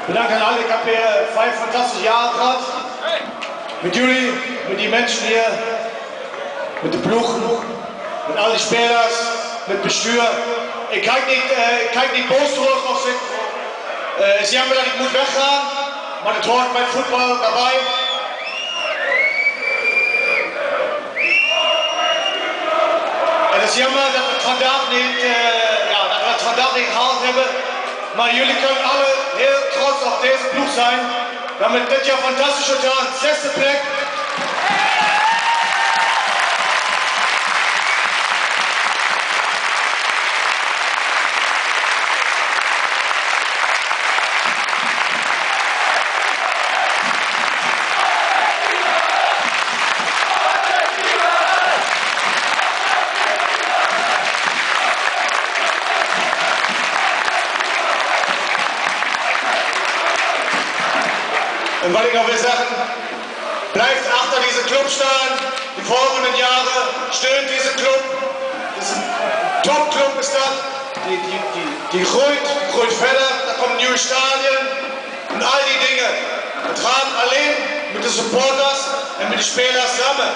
Bedankt an alle. Ich habe hier 5 fantastische Jahre gehabt. Mit Juli, mit den Menschen hier, mit den Ploegen, mit allen Spielers, mit bestuur. Ik kijk niet boos terug als ik. Het is jammer dat ik moet weggaan, maar het hoort bij voetbal daarbij. Het is jammer dat we het vandaag niet gehaald hebben. Maar jullie kunnen alle heel trots op deze ploeg zijn. We hebben dit jaar fantastisch gedaan, 6e plek. Und was ich noch will sagen, bleibt achter diese Club staan. Die volgende Jahre steunt diese Club. Das ist ein Top-Club ist das. Die groeit verder. Da kommen neue Stadien und all die Dinge. Wir tragen alleen mit den Supporters und mit den Spielern zusammen.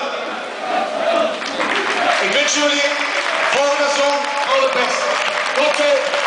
Ich wünsche jullie volgende Saison all the best. Tot ziens.